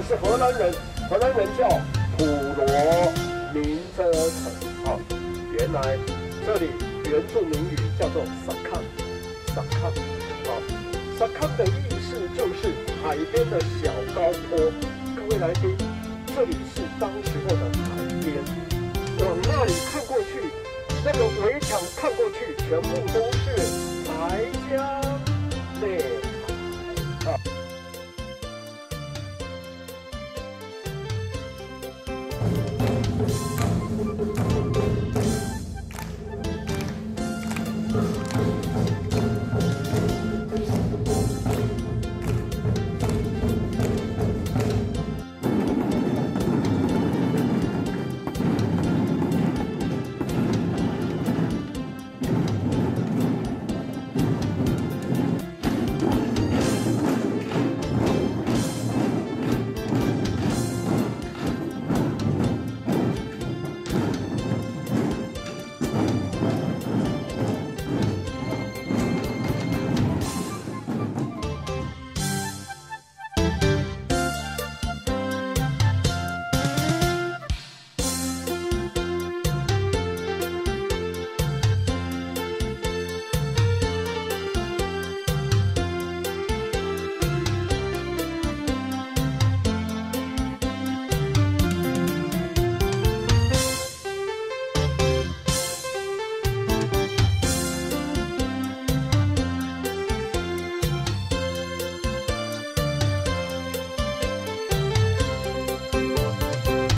是荷兰人，荷兰人叫普罗明遮城。哦，原来这里原住民语叫做萨康，萨康。好，萨康的意思就是海边的小高坡。各位来宾，这里是当时候的海边，往那里看过去，那个围墙看过去，全部都是台江。对。